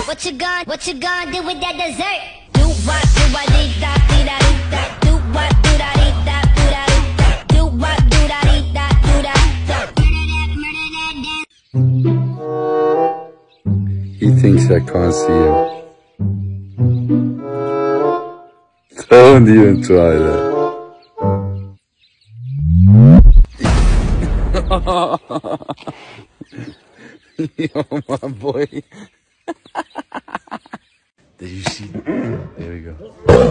What you gonna do with that dessert? Do what, do what, dee da, dee da, dee da. Do what, do da, dee da, do da, dee da. Do what, do da, dee da, do da, He thinks I can't see him. Don't even try that. Yo, my boy. Did you see? There we go.